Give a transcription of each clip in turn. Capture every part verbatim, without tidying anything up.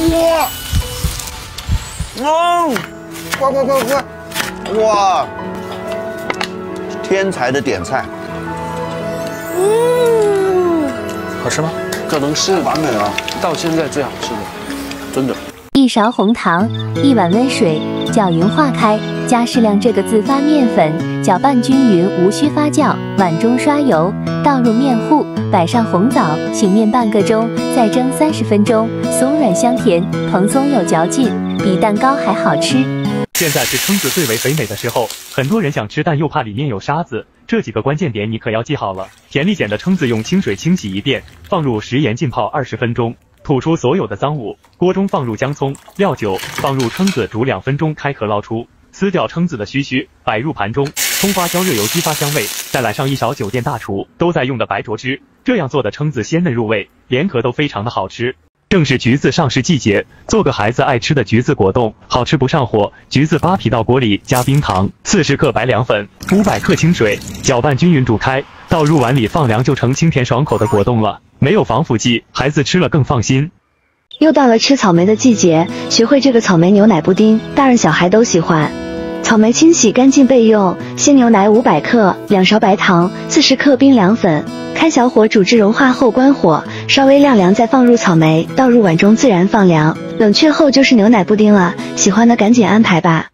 哇！哦，快快快快！哇，天才的点菜。 嗯，好吃吗？ 可能是完美了， 到现在最好吃的，真的。 一勺红糖，一碗温水，搅匀化开，加适量这个自发面粉，搅拌均匀，无需发酵。碗中刷油，倒入面糊，摆上红枣，醒面半个钟，再蒸三十分钟，松软香甜，蓬松有嚼劲，比蛋糕还好吃。 现在是蛏子最为肥美的时候，很多人想吃，但又怕里面有沙子。这几个关键点你可要记好了。甜力碱的蛏子用清水清洗一遍，放入食盐浸泡二十分钟。吐出所有的脏物，锅中放入姜葱、料酒，放入蛏子煮两分钟，开壳捞出，撕掉蛏子的须须，摆入盘中，葱花椒热油激发香味，再来上一勺酒店大厨都在用的白灼汁，这样做的蛏子鲜嫩入味，连壳都非常的好吃。正是橘子上市季节，做个孩子爱吃的橘子果冻，好吃不上火。橘子扒皮到锅里，加冰糖，四十克白凉粉，五百克清水，搅拌均匀煮开，倒入碗里放凉就成清甜爽口的果冻了。没有防腐剂，孩子吃了更放心。 又到了吃草莓的季节，学会这个草莓牛奶布丁，大人小孩都喜欢。草莓清洗干净备用，鲜牛奶五百克，两勺白糖，四十克冰凉粉，开小火煮至融化后关火，稍微晾凉再放入草莓，倒入碗中自然放凉，冷却后就是牛奶布丁了。喜欢的赶紧安排吧。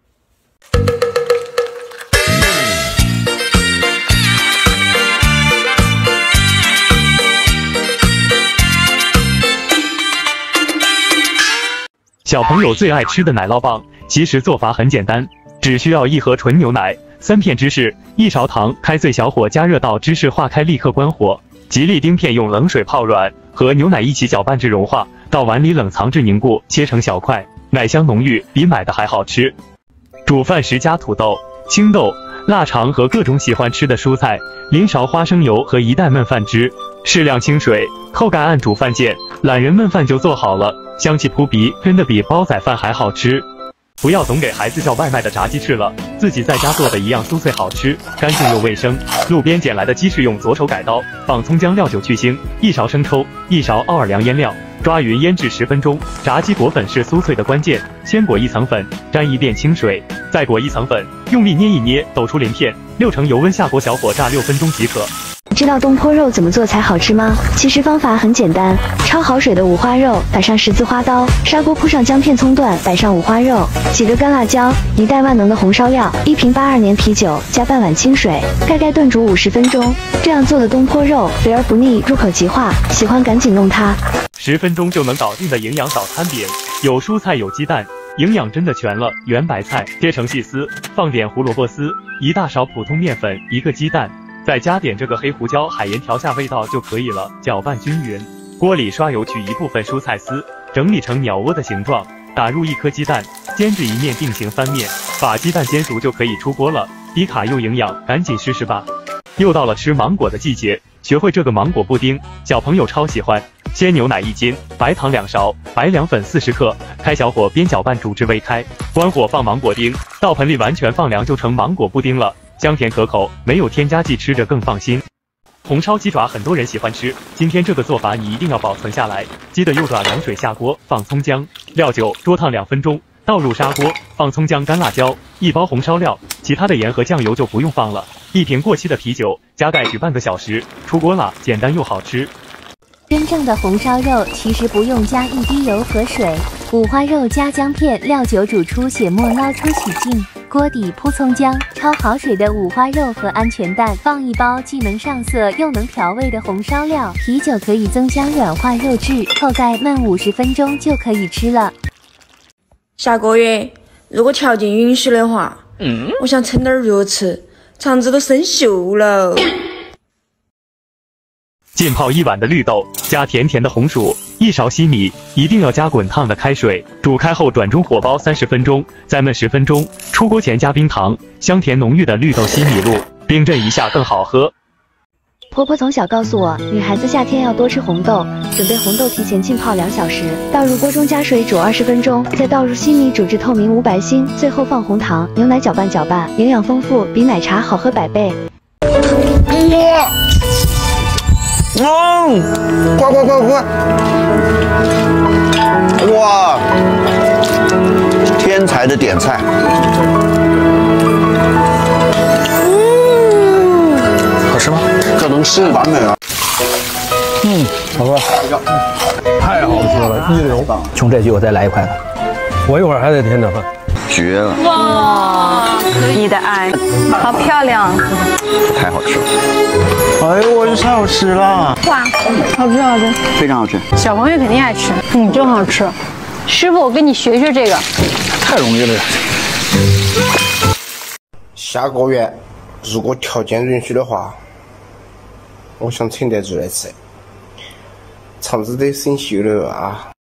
小朋友最爱吃的奶酪棒，其实做法很简单，只需要一盒纯牛奶、三片芝士、一勺糖，开最小火加热到芝士化开，立刻关火。吉利丁片用冷水泡软，和牛奶一起搅拌至融化，到碗里冷藏至凝固，切成小块，奶香浓郁，比买的还好吃。煮饭时加土豆、青豆、腊肠和各种喜欢吃的蔬菜，淋勺花生油和一袋焖饭汁，适量清水，扣盖按煮饭键，懒人焖饭就做好了，香气扑鼻，真的比煲仔饭还好吃。不要总给孩子叫外卖的炸鸡翅了，自己在家做的一样酥脆好吃，干净又卫生。路边捡来的鸡翅用左手改刀，放葱姜料酒去腥，一勺生抽，一勺奥尔良腌料，抓匀腌制十分钟。炸鸡裹粉是酥脆的关键，先裹一层粉，沾一遍清水，再裹一层粉，用力捏一捏，抖出鳞片，六成油温下锅小火炸六分钟即可。 知道东坡肉怎么做才好吃吗？其实方法很简单，焯好水的五花肉，打上十字花刀，砂锅铺上姜片葱段，摆上五花肉，几个干辣椒，一袋万能的红烧料，一瓶八二年啤酒，加半碗清水，盖盖炖煮五十分钟。这样做的东坡肉肥而不腻，入口即化，喜欢赶紧弄它。 十分钟就能搞定的营养早餐饼，有蔬菜有鸡蛋，营养真的全了。圆白菜切成细丝，放点胡萝卜丝，一大勺普通面粉，一个鸡蛋。再加点这个黑胡椒、海盐调下味道就可以了，搅拌均匀。锅里刷油，取一部分蔬菜丝，整理成鸟窝的形状，打入一颗鸡蛋，煎至一面定型翻面，把鸡蛋煎熟就可以出锅了。低卡又营养，赶紧试试吧。又到了吃芒果的季节，学会这个芒果布丁，小朋友超喜欢。鲜牛奶一斤，白糖两勺，白凉粉四十克，开小火边搅拌煮至微开，关火放芒果丁，到盆里完全放凉就成芒果布丁了。香甜可口，没有添加剂，吃着更放心。红烧鸡爪很多人喜欢吃，今天这个做法你一定要保存下来。鸡的右爪凉水下锅，放葱姜、料酒，桌烫两分钟，倒入砂锅，放葱姜、干辣椒，一包红烧料，其他的盐和酱油就不用放了。一瓶过期的啤酒，加盖煮半个小时，出锅了，简单又好吃。 真正的红烧肉其实不用加一滴油和水，五花肉加姜片、料酒煮出血沫，捞出洗净。锅底铺葱姜，焯好水的五花肉和鹌鹑蛋，放一包既能上色又能调味的红烧料，啤酒可以增香软化肉质，扣盖焖五十分钟就可以吃了。 下个月如果条件允许的话，嗯，我想蹭点肉吃，肠子都生锈了。 浸泡一碗的绿豆，加甜甜的红薯，一勺西米，一定要加滚烫的开水，煮开后转中火煲三十分钟，再焖十分钟。出锅前加冰糖，香甜浓郁的绿豆西米露，冰镇一下更好喝。 婆婆从小告诉我，女孩子夏天要多吃红豆，准备红豆提前浸泡两小时，倒入锅中加水煮二十分钟，再倒入西米煮至透明无白心，最后放红糖、牛奶搅拌搅拌，营养丰富，比奶茶好喝百倍。 哇！嗯，快快快快！哇！ 点菜。 好吃吗？ 可能是完美了。 嗯，好喝，太好吃了，一流。冲这句我再来一块吧。我一会儿还得添点饭。 绝了！ 哇，你的爱好漂亮， 太好吃了！哎呦，我太好吃了！ 哇，好吃好吃， 非常好吃。 小朋友肯定爱吃，嗯，真好吃。师傅，我跟你学学这个， 太容易了。 下个月如果条件允许的话，我想请得住来吃，肠子得生锈了啊！